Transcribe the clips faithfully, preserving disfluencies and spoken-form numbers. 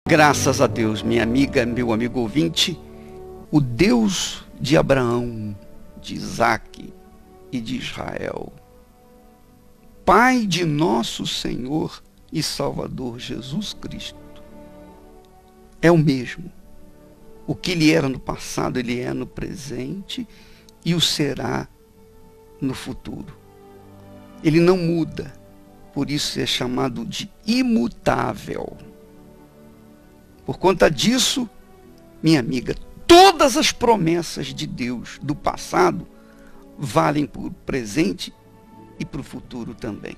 Graças a Deus, minha amiga, meu amigo ouvinte, o Deus de Abraão, de Isaque e de Israel, Pai de nosso Senhor e Salvador Jesus Cristo, é o mesmo. O que ele era no passado, ele é no presente e o será no futuro. Ele não muda, por isso é chamado de imutável. Por conta disso, minha amiga, todas as promessas de Deus do passado valem para o presente e para o futuro também.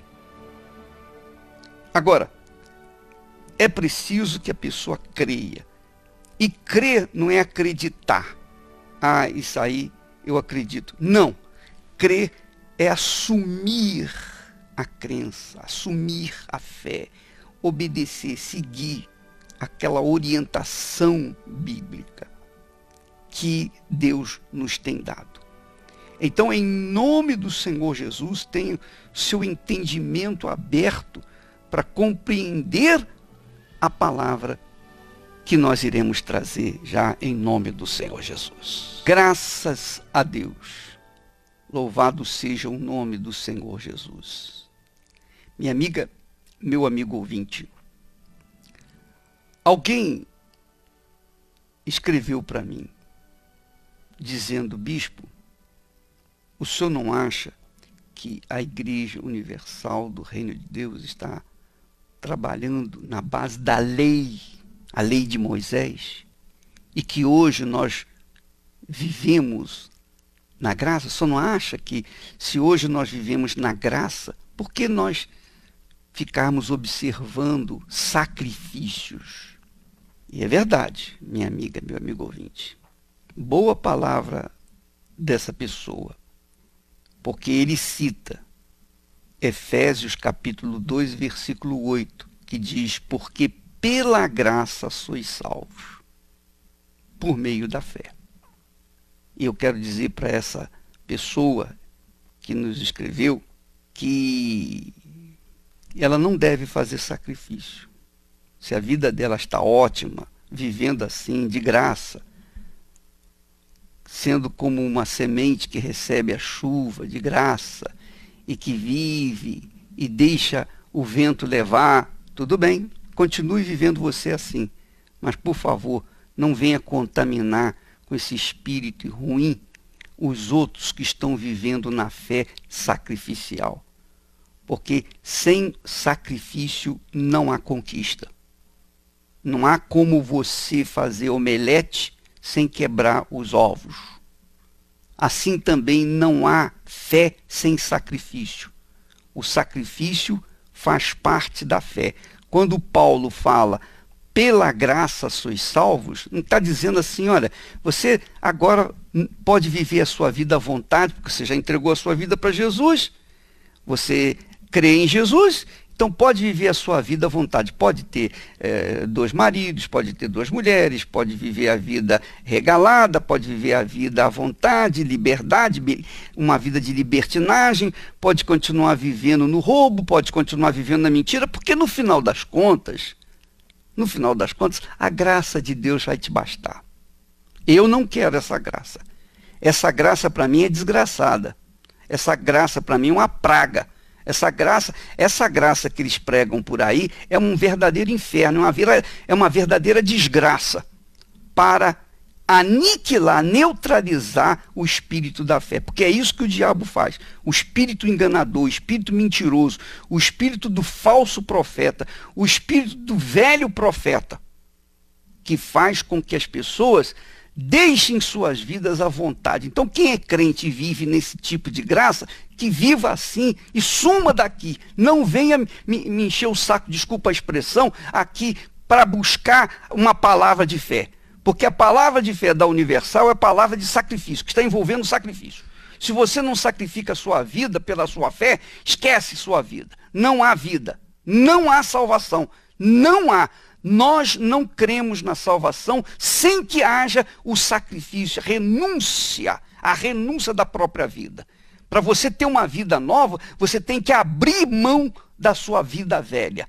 Agora, é preciso que a pessoa creia. E crer não é acreditar. Ah, isso aí eu acredito. Não. Crer é assumir a crença, assumir a fé, obedecer, seguir aquela orientação bíblica que Deus nos tem dado. Então, em nome do Senhor Jesus, tenha seu entendimento aberto para compreender a palavra que nós iremos trazer já em nome do Senhor Jesus. Graças a Deus. Louvado seja o nome do Senhor Jesus. Minha amiga, meu amigo ouvinte, alguém escreveu para mim, dizendo: bispo, o senhor não acha que a Igreja Universal do Reino de Deus está trabalhando na base da lei, a lei de Moisés, e que hoje nós vivemos na graça? O senhor não acha que, se hoje nós vivemos na graça, por que nós ficarmos observando sacrifícios? E é verdade, minha amiga, meu amigo ouvinte. Boa palavra dessa pessoa, porque ele cita Efésios capítulo dois, versículo oito, que diz: porque pela graça sois salvos, por meio da fé. E eu quero dizer para essa pessoa que nos escreveu que ela não deve fazer sacrifício. Se a vida dela está ótima, vivendo assim, de graça, sendo como uma semente que recebe a chuva de graça e que vive e deixa o vento levar, tudo bem, continue vivendo você assim. Mas, por favor, não venha contaminar com esse espírito ruim os outros que estão vivendo na fé sacrificial. Porque sem sacrifício não há conquista. Não há como você fazer omelete sem quebrar os ovos. Assim também não há fé sem sacrifício. O sacrifício faz parte da fé. Quando Paulo fala, pela graça sois salvos, não está dizendo assim: olha, você agora pode viver a sua vida à vontade, porque você já entregou a sua vida para Jesus, você crê em Jesus, então pode viver a sua vida à vontade. Pode ter é, dois maridos, pode ter duas mulheres, pode viver a vida regalada, pode viver a vida à vontade, liberdade, uma vida de libertinagem, pode continuar vivendo no roubo, pode continuar vivendo na mentira, porque no final das contas, no final das contas, a graça de Deus vai te bastar. Eu não quero essa graça. Essa graça para mim é desgraçada. Essa graça para mim é uma praga. Essa graça, essa graça que eles pregam por aí é um verdadeiro inferno, é uma, é uma verdadeira desgraça para aniquilar, neutralizar o espírito da fé. Porque é isso que o diabo faz. O espírito enganador, o espírito mentiroso, o espírito do falso profeta, o espírito do velho profeta, que faz com que as pessoas deixem suas vidas à vontade. Então, quem é crente e vive nesse tipo de graça, que viva assim e suma daqui. Não venha me, me encher o saco, desculpa a expressão, aqui para buscar uma palavra de fé. Porque a palavra de fé da Universal é a palavra de sacrifício, que está envolvendo sacrifício. Se você não sacrifica a sua vida pela sua fé, esquece sua vida. Não há vida, não há salvação, não há. Nós não cremos na salvação sem que haja o sacrifício, a renúncia, a renúncia da própria vida. Para você ter uma vida nova, você tem que abrir mão da sua vida velha.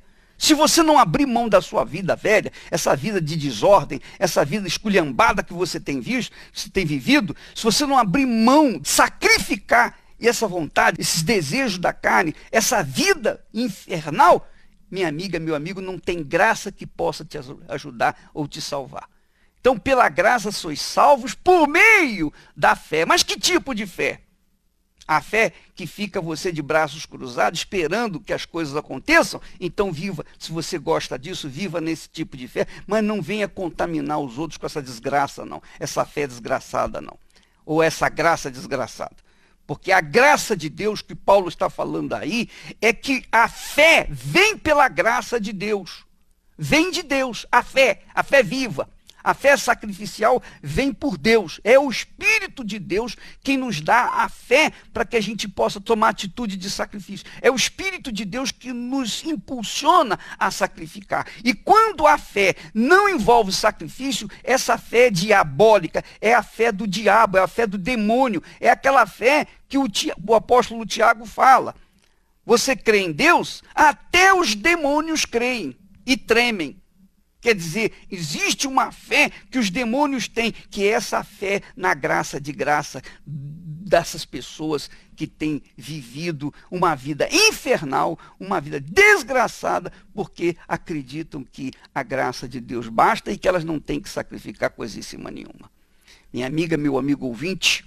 Se você não abrir mão da sua vida velha, essa vida de desordem, essa vida esculhambada que você tem visto, que você tem vivido, se você não abrir mão, sacrificar essa vontade, esses desejos da carne, essa vida infernal, minha amiga, meu amigo, não tem graça que possa te ajudar ou te salvar. Então, pela graça sois salvos por meio da fé. Mas que tipo de fé? A fé que fica você de braços cruzados, esperando que as coisas aconteçam? Então viva, se você gosta disso, viva nesse tipo de fé, mas não venha contaminar os outros com essa desgraça, não. Essa fé desgraçada, não. Ou essa graça desgraçada. Porque a graça de Deus que Paulo está falando aí é que a fé vem pela graça de Deus. Vem de Deus, a fé, a fé viva. A fé sacrificial vem por Deus. É o Espírito de Deus quem nos dá a fé para que a gente possa tomar atitude de sacrifício. É o Espírito de Deus que nos impulsiona a sacrificar. E quando a fé não envolve sacrifício, essa fé é diabólica, é a fé do diabo, é a fé do demônio, é aquela fé que o, o apóstolo Tiago fala. Você crê em Deus? Até os demônios creem e tremem. Quer dizer, existe uma fé que os demônios têm, que é essa fé na graça de graça dessas pessoas que têm vivido uma vida infernal, uma vida desgraçada, porque acreditam que a graça de Deus basta e que elas não têm que sacrificar coisíssima nenhuma. Minha amiga, meu amigo ouvinte,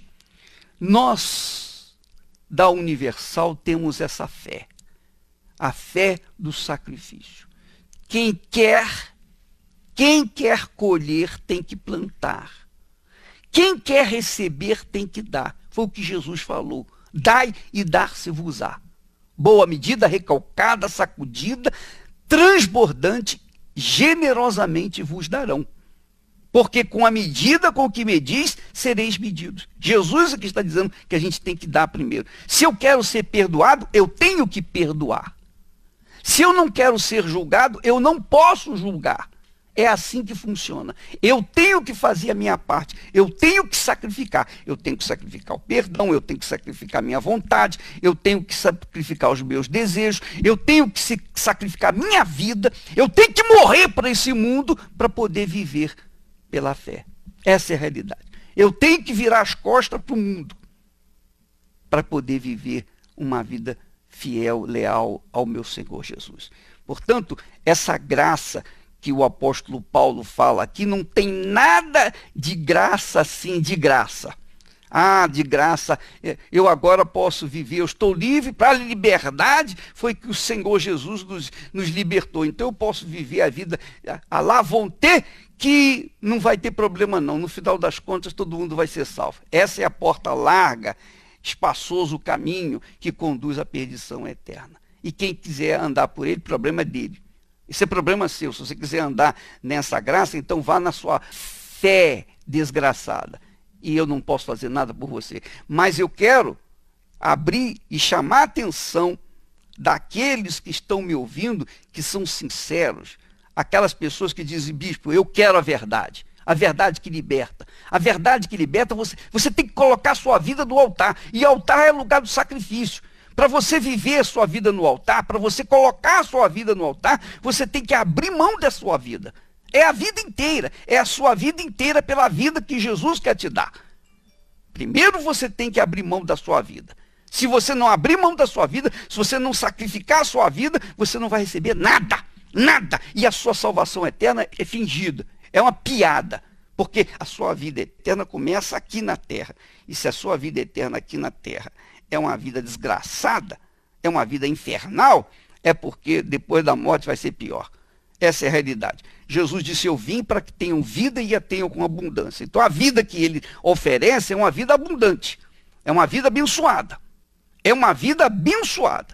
nós da Universal temos essa fé, a fé do sacrifício. Quem quer Quem quer colher tem que plantar. Quem quer receber tem que dar. Foi o que Jesus falou. Dai e dar-se-vos-á. Boa medida, recalcada, sacudida, transbordante, generosamente vos darão. Porque com a medida com que medis, sereis medidos. Jesus é que está dizendo que a gente tem que dar primeiro. Se eu quero ser perdoado, eu tenho que perdoar. Se eu não quero ser julgado, eu não posso julgar. É assim que funciona. Eu tenho que fazer a minha parte. Eu tenho que sacrificar. Eu tenho que sacrificar o perdão. Eu tenho que sacrificar a minha vontade. Eu tenho que sacrificar os meus desejos. Eu tenho que sacrificar a minha vida. Eu tenho que morrer para esse mundo para poder viver pela fé. Essa é a realidade. Eu tenho que virar as costas para o mundo para poder viver uma vida fiel, leal ao meu Senhor Jesus. Portanto, essa graça que o apóstolo Paulo fala aqui, não tem nada de graça assim, de graça. Ah, de graça, eu agora posso viver, eu estou livre, para a liberdade foi que o Senhor Jesus nos, nos libertou. Então eu posso viver a vida à la vontade, que não vai ter problema não. No final das contas, todo mundo vai ser salvo. Essa é a porta larga, espaçoso o caminho que conduz à perdição eterna. E quem quiser andar por ele, o problema é dele. Isso é problema seu. Se você quiser andar nessa graça, então vá na sua fé desgraçada. E eu não posso fazer nada por você. Mas eu quero abrir e chamar a atenção daqueles que estão me ouvindo, que são sinceros. Aquelas pessoas que dizem, bispo, eu quero a verdade. A verdade que liberta. A verdade que liberta, você, você tem que colocar a sua vida no altar. E altar é lugar do sacrifício. Para você viver a sua vida no altar, para você colocar a sua vida no altar, você tem que abrir mão da sua vida. É a vida inteira, é a sua vida inteira pela vida que Jesus quer te dar. Primeiro você tem que abrir mão da sua vida. Se você não abrir mão da sua vida, se você não sacrificar a sua vida, você não vai receber nada, nada. E a sua salvação eterna é fingida, é uma piada. Porque a sua vida eterna começa aqui na terra. E se a sua vida eterna aqui na terra é uma vida desgraçada, é uma vida infernal, é porque depois da morte vai ser pior. Essa é a realidade. Jesus disse, eu vim para que tenham vida e a tenham com abundância. Então a vida que ele oferece é uma vida abundante, é uma vida abençoada, é uma vida abençoada.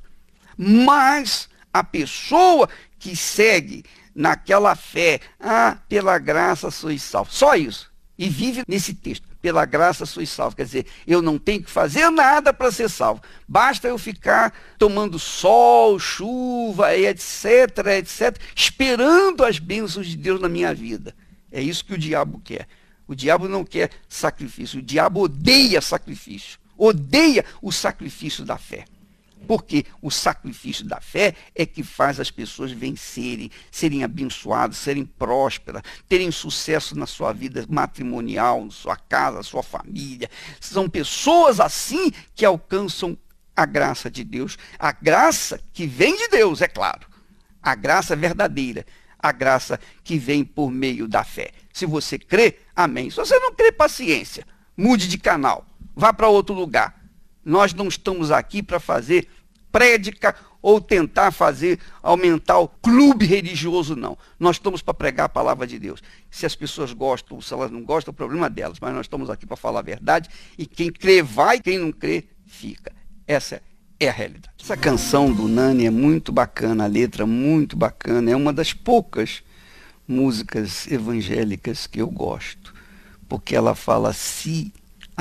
Mas a pessoa que segue naquela fé, ah, pela graça sois salvos, só isso, e vive nesse texto, pela graça sois salvos, quer dizer, eu não tenho que fazer nada para ser salvo, basta eu ficar tomando sol, chuva, etc, etc, esperando as bênçãos de Deus na minha vida. É isso que o diabo quer. O diabo não quer sacrifício, o diabo odeia sacrifício, odeia o sacrifício da fé. Porque o sacrifício da fé é que faz as pessoas vencerem, serem abençoadas, serem prósperas, terem sucesso na sua vida matrimonial, na sua casa, na sua família. São pessoas assim que alcançam a graça de Deus. A graça que vem de Deus, é claro. A graça verdadeira. A graça que vem por meio da fé. Se você crê, amém. Se você não crê, paciência. Mude de canal. Vá para outro lugar. Nós não estamos aqui para fazer prédica ou tentar fazer, aumentar o clube religioso, não. Nós estamos para pregar a palavra de Deus. Se as pessoas gostam ou se elas não gostam, é o problema delas. Mas nós estamos aqui para falar a verdade. E quem crê vai, quem não crê, fica. Essa é a realidade. Essa canção do Nani é muito bacana, a letra muito bacana. É uma das poucas músicas evangélicas que eu gosto. Porque ela fala, se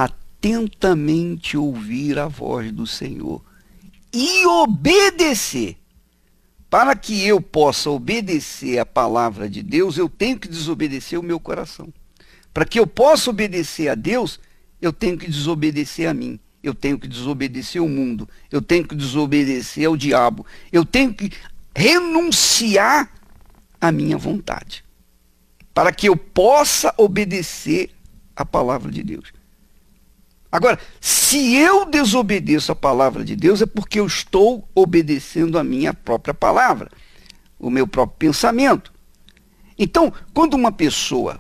atentamente ouvir a voz do Senhor e obedecer. Para que eu possa obedecer a palavra de Deus, eu tenho que desobedecer o meu coração. Para que eu possa obedecer a Deus, eu tenho que desobedecer a mim. Eu tenho que desobedecer o mundo. Eu tenho que desobedecer ao diabo. Eu tenho que renunciar à minha vontade. Para que eu possa obedecer a palavra de Deus. Agora, se eu desobedeço a palavra de Deus, é porque eu estou obedecendo a minha própria palavra, o meu próprio pensamento. Então, quando uma pessoa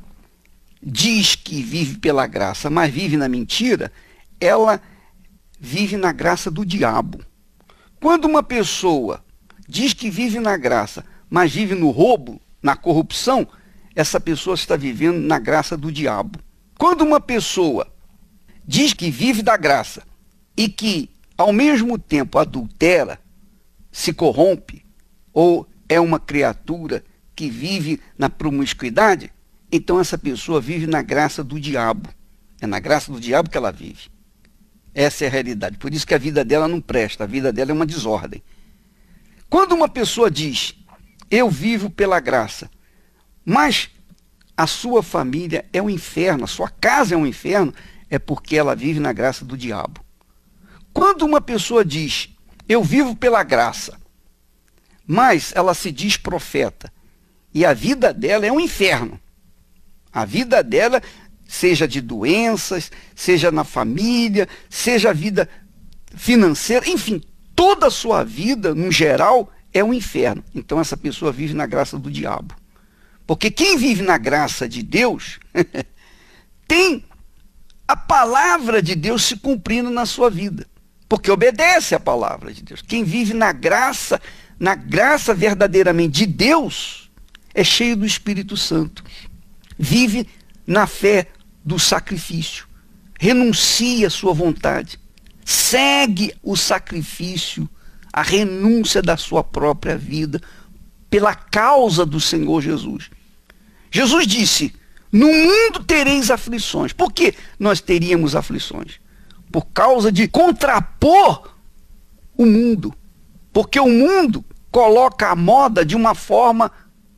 diz que vive pela graça, mas vive na mentira, ela vive na graça do diabo. Quando uma pessoa diz que vive na graça, mas vive no roubo, na corrupção, essa pessoa está vivendo na graça do diabo. Quando uma pessoa diz que vive da graça e que, ao mesmo tempo, adultera, se corrompe, ou é uma criatura que vive na promiscuidade, então essa pessoa vive na graça do diabo. É na graça do diabo que ela vive. Essa é a realidade. Por isso que a vida dela não presta, a vida dela é uma desordem. Quando uma pessoa diz, eu vivo pela graça, mas a sua família é um inferno, a sua casa é um inferno, é porque ela vive na graça do diabo. Quando uma pessoa diz, eu vivo pela graça, mas ela se diz profeta, e a vida dela é um inferno. A vida dela, seja de doenças, seja na família, seja a vida financeira, enfim, toda a sua vida, no geral, é um inferno. Então essa pessoa vive na graça do diabo. Porque quem vive na graça de Deus tem a palavra de Deus se cumprindo na sua vida. Porque obedece a palavra de Deus. Quem vive na graça, na graça verdadeiramente de Deus, é cheio do Espírito Santo. Vive na fé do sacrifício. Renuncia à sua vontade. Segue o sacrifício, a renúncia da sua própria vida pela causa do Senhor Jesus. Jesus disse, no mundo tereis aflições. Por que nós teríamos aflições? Por causa de contrapor o mundo. Porque o mundo coloca a moda de uma forma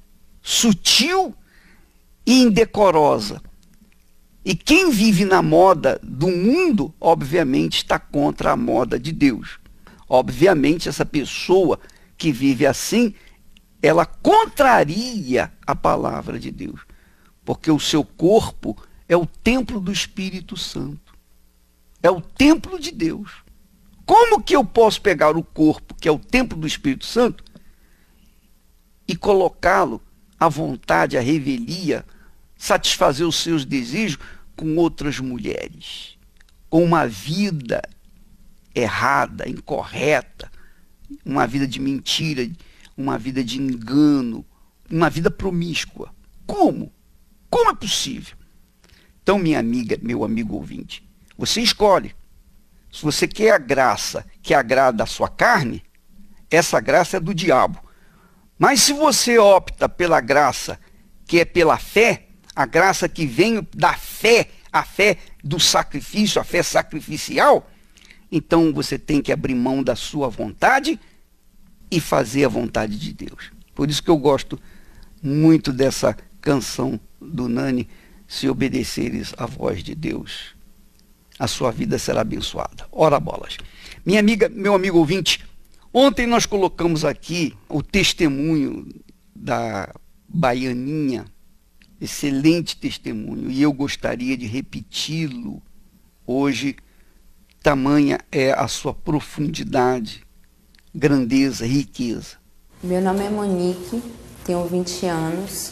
sutil e indecorosa. E quem vive na moda do mundo, obviamente, está contra a moda de Deus. Obviamente, essa pessoa que vive assim, ela contraria a palavra de Deus. Porque o seu corpo é o templo do Espírito Santo. É o templo de Deus. Como que eu posso pegar o corpo, que é o templo do Espírito Santo, e colocá-lo à vontade, à revelia, satisfazer os seus desejos com outras mulheres, com uma vida errada, incorreta, uma vida de mentira, uma vida de engano, uma vida promíscua? Como? Como é possível? Então, minha amiga, meu amigo ouvinte, você escolhe. Se você quer a graça que agrada a sua carne, essa graça é do diabo. Mas se você opta pela graça que é pela fé, a graça que vem da fé, a fé do sacrifício, a fé sacrificial, então você tem que abrir mão da sua vontade e fazer a vontade de Deus. Por isso que eu gosto muito dessa canção do Nani, se obedeceres à voz de Deus, a sua vida será abençoada. Ora bolas. Minha amiga, meu amigo ouvinte, Ontem nós colocamos aqui o testemunho da Baianinha, excelente testemunho, e eu gostaria de repeti-lo hoje. Tamanha é a sua profundidade, grandeza, riqueza. Meu nome é Monique, tenho vinte anos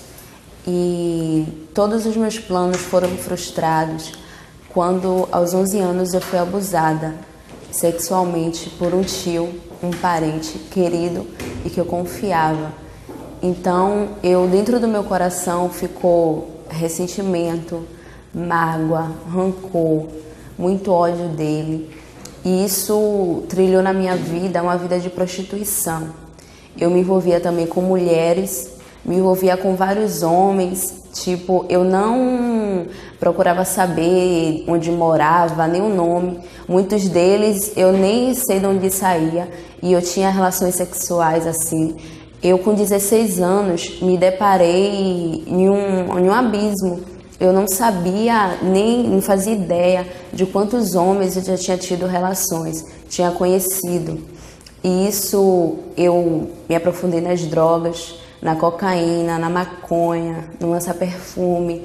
e todos os meus planos foram frustrados quando aos onze anos eu fui abusada sexualmente por um tio, um parente querido e que eu confiava. Então, eu dentro do meu coração ficou ressentimento, mágoa, rancor, muito ódio dele. E isso trilhou na minha vida uma vida de prostituição. Eu me envolvia também com mulheres, me envolvia com vários homens. Tipo, eu não procurava saber onde morava, nem o nome. Muitos deles eu nem sei de onde saía. E eu tinha relações sexuais assim. Eu com dezesseis anos me deparei em um, em um abismo. Eu não sabia, nem não fazia ideia de quantos homens eu já tinha tido relações, tinha conhecido. E isso eu me aprofundei nas drogas, na cocaína, na maconha, no lança-perfume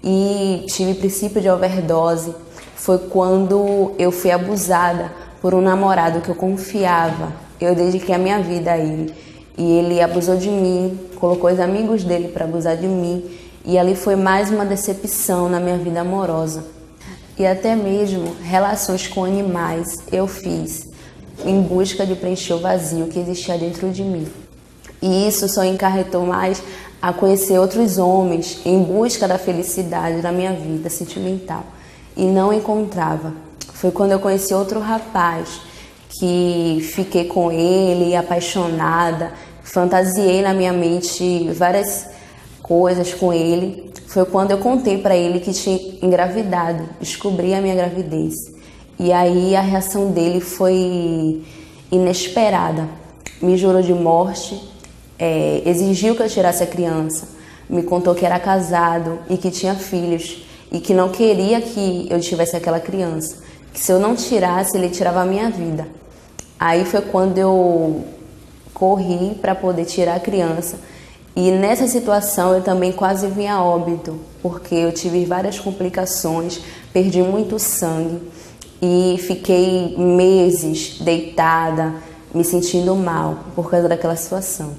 e tive princípio de overdose. Foi quando eu fui abusada por um namorado que eu confiava. Eu dediquei a minha vida a ele e ele abusou de mim, colocou os amigos dele para abusar de mim. E ali foi mais uma decepção na minha vida amorosa. E até mesmo relações com animais eu fiz em busca de preencher o vazio que existia dentro de mim. E isso só encarretou mais a conhecer outros homens em busca da felicidade da minha vida sentimental. E não encontrava. Foi quando eu conheci outro rapaz que fiquei com ele, apaixonada, fantasiei na minha mente várias coisas com ele. Foi quando eu contei para ele que tinha engravidado, descobri a minha gravidez. E aí a reação dele foi inesperada. Me jurou de morte, é, exigiu que eu tirasse a criança, me contou que era casado e que tinha filhos e que não queria que eu tivesse aquela criança, que se eu não tirasse, ele tirava a minha vida. Aí foi quando eu corri para poder tirar a criança. E nessa situação eu também quase vim a óbito, porque eu tive várias complicações, perdi muito sangue e fiquei meses deitada, me sentindo mal por causa daquela situação.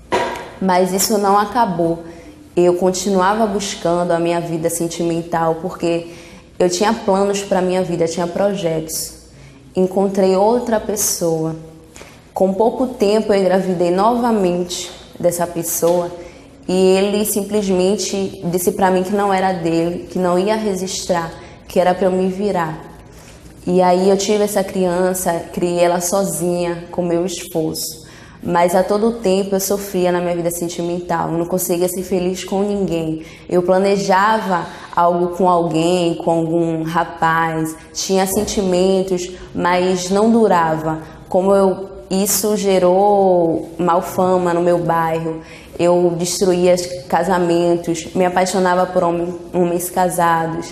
Mas isso não acabou. Eu continuava buscando a minha vida sentimental, porque eu tinha planos para a minha vida, tinha projetos. Encontrei outra pessoa. Com pouco tempo eu engravidei novamente dessa pessoa e ele simplesmente disse para mim que não era dele, que não ia registrar, que era para eu me virar. E aí eu tive essa criança, criei ela sozinha, com meu esforço. Mas a todo tempo eu sofria na minha vida sentimental, eu não conseguia ser feliz com ninguém. Eu planejava algo com alguém, com algum rapaz, tinha sentimentos, mas não durava. Como eu Isso gerou mal fama no meu bairro. Eu destruía casamentos, me apaixonava por homens, homens casados.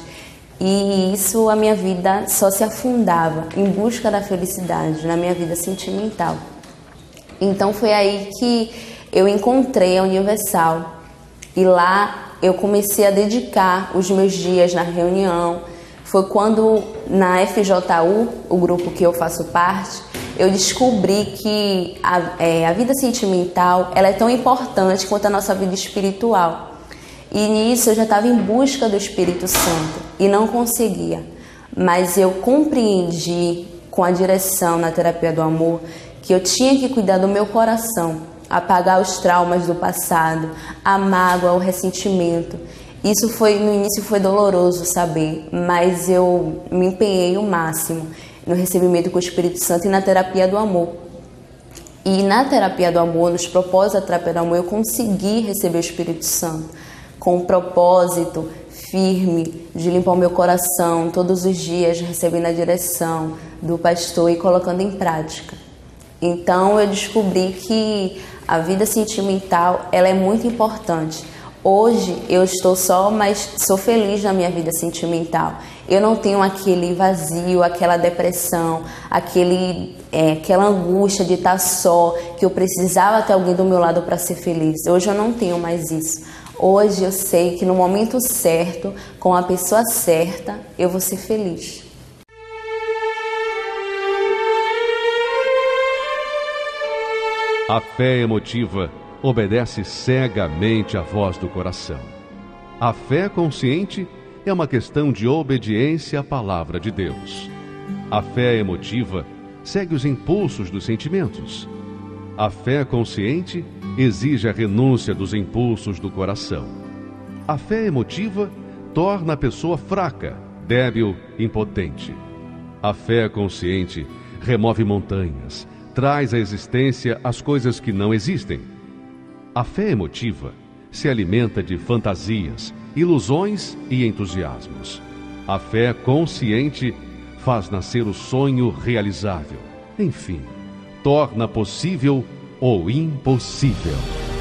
E isso, a minha vida só se afundava em busca da felicidade, na minha vida sentimental. Então foi aí que eu encontrei a Universal. E lá eu comecei a dedicar os meus dias na reunião. Foi quando, na F J U, o grupo que eu faço parte, eu descobri que a, é, a vida sentimental ela é tão importante quanto a nossa vida espiritual. E nisso eu já estava em busca do Espírito Santo e não conseguia. Mas eu compreendi com a direção na terapia do amor que eu tinha que cuidar do meu coração, apagar os traumas do passado, a mágoa, o ressentimento. Isso foi, no início foi doloroso saber, mas eu me empenhei o máximo no recebimento com o Espírito Santo e na terapia do amor. E na terapia do amor, nos propósitos da terapia do amor, eu consegui receber o Espírito Santo com um propósito firme de limpar o meu coração todos os dias, recebendo a direção do pastor e colocando em prática. Então eu descobri que a vida sentimental ela é muito importante. Hoje eu estou só, mas sou feliz na minha vida sentimental. Eu não tenho aquele vazio, aquela depressão, aquele, é, aquela angústia de estar só, que eu precisava ter alguém do meu lado para ser feliz. Hoje eu não tenho mais isso. Hoje eu sei que no momento certo, com a pessoa certa, eu vou ser feliz. A fé emotiva obedece cegamente à voz do coração. A fé consciente é uma questão de obediência à palavra de Deus. A fé emotiva segue os impulsos dos sentimentos. A fé consciente exige a renúncia dos impulsos do coração. A fé emotiva torna a pessoa fraca, débil, impotente. A fé consciente remove montanhas, traz à existência as coisas que não existem. A fé emotiva se alimenta de fantasias, ilusões e entusiasmos. A fé consciente faz nascer o sonho realizável. Enfim, torna possível o impossível.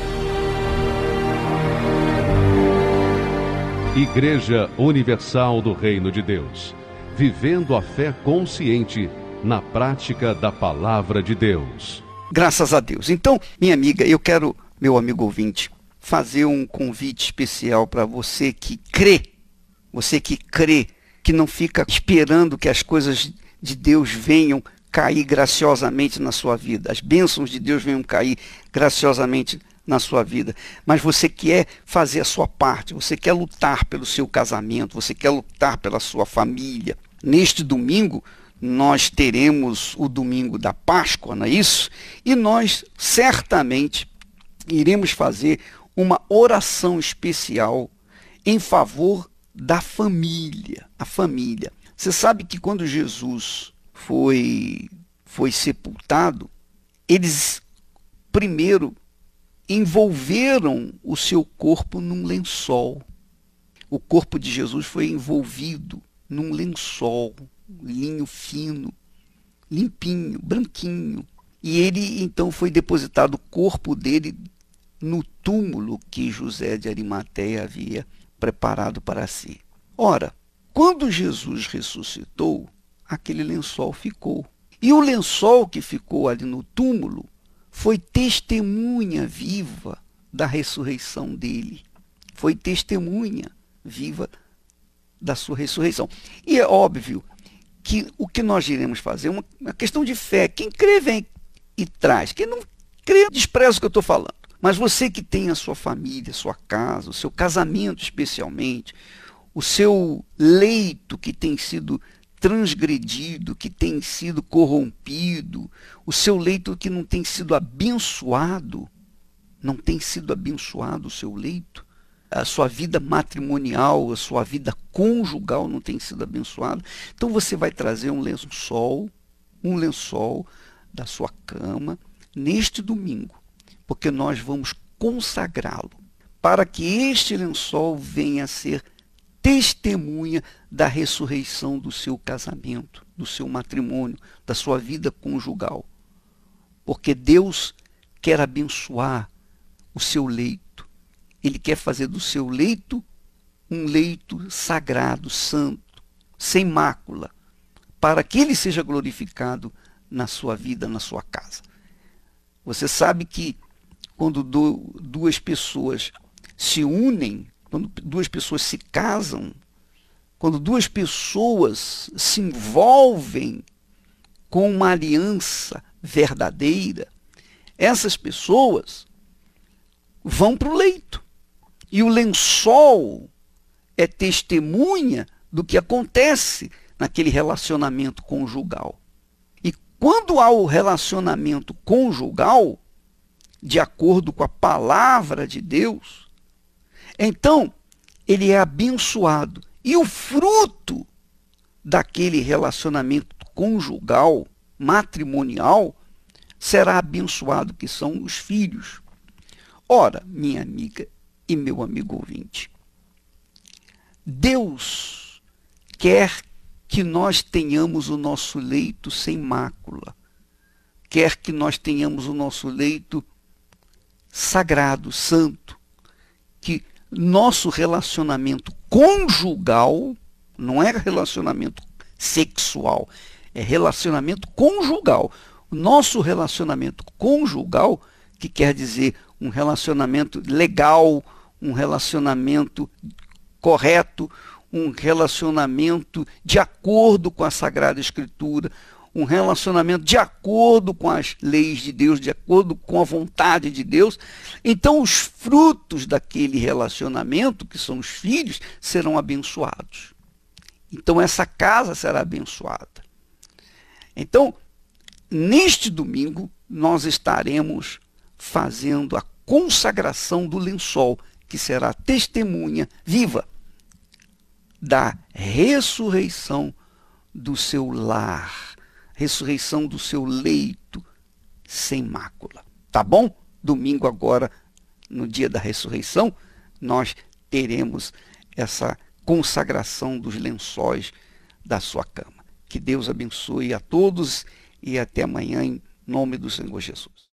Igreja Universal do Reino de Deus, vivendo a fé consciente na prática da Palavra de Deus. Graças a Deus. Então, minha amiga, eu quero, meu amigo ouvinte, fazer um convite especial para você que crê, você que crê, que não fica esperando que as coisas de Deus venham cair graciosamente na sua vida, as bênçãos de Deus venham cair graciosamente na sua vida, mas você quer fazer a sua parte, você quer lutar pelo seu casamento, você quer lutar pela sua família. Neste domingo, nós teremos o domingo da Páscoa, não é isso? E nós certamente iremos fazer uma oração especial em favor da família. A família. Você sabe que quando Jesus foi, foi sepultado, eles primeiro envolveram o seu corpo num lençol. O corpo de Jesus foi envolvido num lençol, linho fino, limpinho, branquinho. E ele então foi depositado o corpo dele no túmulo que José de Arimateia havia preparado para si. Ora, quando Jesus ressuscitou, aquele lençol ficou. E o lençol que ficou ali no túmulo foi testemunha viva da ressurreição dele. Foi testemunha viva da sua ressurreição. E é óbvio que o que nós iremos fazer é uma, uma questão de fé. Quem crê vem e traz. Quem não crê, despreza o que eu estou falando. Mas você que tem a sua família, a sua casa, o seu casamento especialmente, o seu leito que tem sido transgredido, que tem sido corrompido, o seu leito que não tem sido abençoado, não tem sido abençoado o seu leito, a sua vida matrimonial, a sua vida conjugal não tem sido abençoada, então você vai trazer um lençol, um lençol da sua cama neste domingo, porque nós vamos consagrá-lo para que este lençol venha a ser testemunha da ressurreição do seu casamento, do seu matrimônio, da sua vida conjugal. Porque Deus quer abençoar o seu leito. Ele quer fazer do seu leito um leito sagrado, santo, sem mácula, para que ele seja glorificado na sua vida, na sua casa. Você sabe que quando duas pessoas se unem, quando duas pessoas se casam, quando duas pessoas se envolvem com uma aliança verdadeira, essas pessoas vão para o leito. E o lençol é testemunha do que acontece naquele relacionamento conjugal. E quando há o relacionamento conjugal, de acordo com a palavra de Deus, então ele é abençoado. E o fruto daquele relacionamento conjugal, matrimonial, será abençoado, que são os filhos. Ora, minha amiga e meu amigo ouvinte, Deus quer que nós tenhamos o nosso leito sem mácula, quer que nós tenhamos o nosso leito sagrado, santo, que nosso relacionamento conjugal, não é relacionamento sexual, é relacionamento conjugal. O nosso relacionamento conjugal, que quer dizer um relacionamento legal, um relacionamento correto, um relacionamento de acordo com a Sagrada Escritura, um relacionamento de acordo com as leis de Deus, de acordo com a vontade de Deus. Então os frutos daquele relacionamento, que são os filhos, serão abençoados. Então essa casa será abençoada. Então, neste domingo, nós estaremos fazendo a consagração do lençol, que será testemunha viva da ressurreição do seu lar, ressurreição do seu leito sem mácula. Tá bom? Domingo agora, no dia da ressurreição, nós teremos essa consagração dos lençóis da sua cama. Que Deus abençoe a todos e até amanhã, em nome do Senhor Jesus.